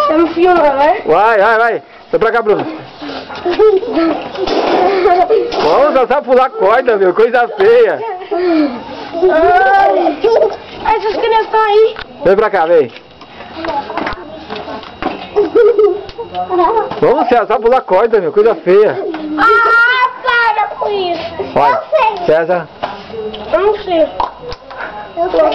Você não filma, né? Vai. Vem pra cá, Bruno. Vamos dançar pular corda, meu. Coisa feia. Ai, essas crianças estão aí. Vem pra cá, vem. Vamos, César, só pular corda, meu. Coisa feia. Ah, para com isso. Vai, Eu sei. César. Eu não sei. Eu sei.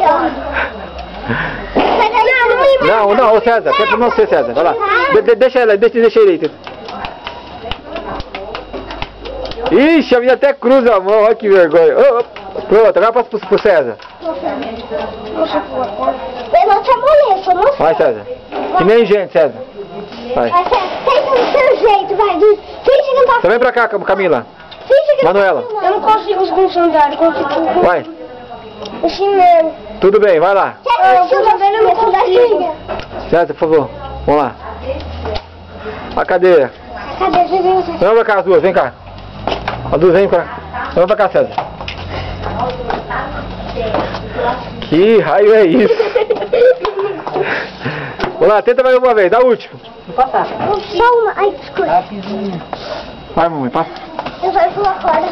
Não, César. Tenta não ser, César. Vai lá. Deixa ele aí. Ixi, a minha até cruza a mão. Olha que vergonha. Pronto, agora passo pro César. Eu não te molesto, eu não sei. Vai, César. Que nem gente, César. Vai. Vai, César, tenta do seu jeito, vai. Finge que não tá. Então vem pra cá, Camila. Finge que Manuela. Não tá. Eu não consigo se concentrar, eu consigo. Vai. Assim mesmo. Tudo bem, vai lá. Eu tô vendo, eu não consigo. César, por favor. Vamos lá. A cadeira. Cadê? Vem pra cá, as duas, vem cá. As duas, vem cá. Vem pra cá, César. Que raio é isso? Vamos lá, tenta mais uma vez, a última. Só uma. Ai, desculpa. Vai, mamãe, passa. Eu vou pular fora.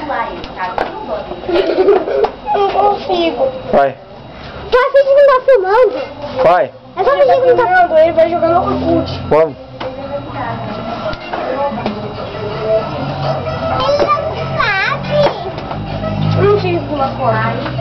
Não consigo. Vai. Vai fingir que não tá filmando. Vai. É só fingir que não tá filmando, ele vai jogar no Orkut. Vamos. Ele não sabe. Eu não sei pular fora.